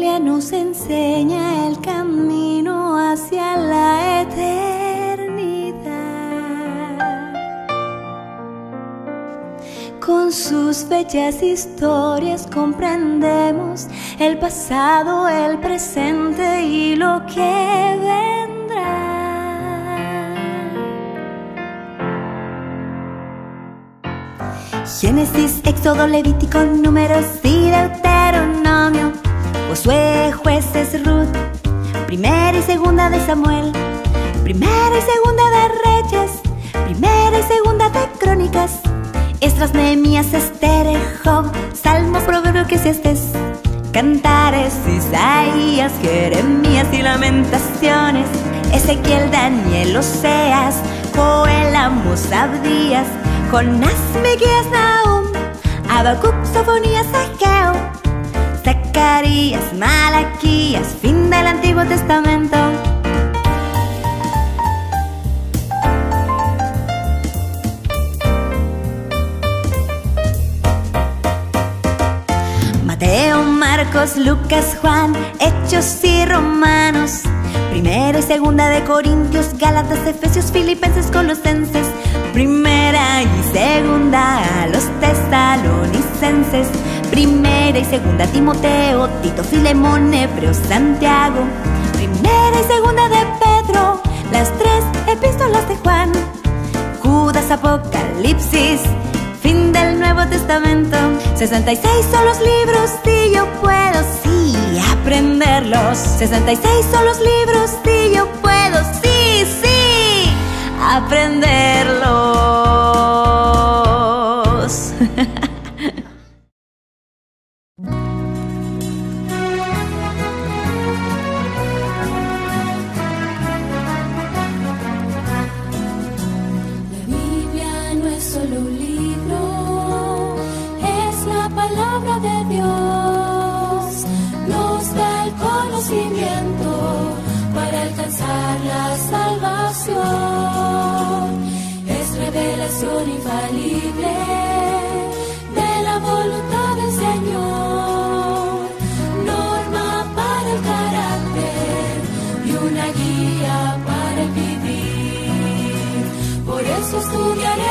Biblia nos enseña el camino hacia la eternidad. Con sus bellas historias comprendemos el pasado, el presente y lo que vendrá. Génesis, Éxodo, Levítico, Números y Deuteronomio, Josué, Jueces, Ruth, Primera y Segunda de Samuel, Primera y Segunda de Reyes, Primera y Segunda de Crónicas, Esdras, Nehemías, Esther, Job, Salmos, Proverbios, Eclesiastés, Cantares, Isaías, Jeremías y Lamentaciones, Ezequiel, Daniel, Oseas, Joel, Amos, Abdías, Jonás, Miqueas, Nahum, Habacuc, Sofonías, Ageo, Zacarías, Malaquías, fin del Antiguo Testamento. Mateo, Marcos, Lucas, Juan, Hechos y Romanos, Primera y Segunda de Corintios, Gálatas, Efesios, Filipenses, Colosenses, Primera y Segunda a los Tesalonicenses, Primera y Segunda Timoteo, Tito, Filemón, Hebreos, Santiago, Primera y Segunda de Pedro, las tres epístolas de Juan, Judas, Apocalipsis, fin del Nuevo Testamento. 66 son los libros y yo puedo, sí, aprenderlos. 66 son los libros y yo puedo, sí, sí, aprenderlos. La Biblia no es solo un libro, es la palabra de Dios. Nos da el conocimiento para alcanzar la salvación. Es revelación infalible de la voluntad del Señor, norma para el carácter y una guía para el vivir. Por eso estudiaré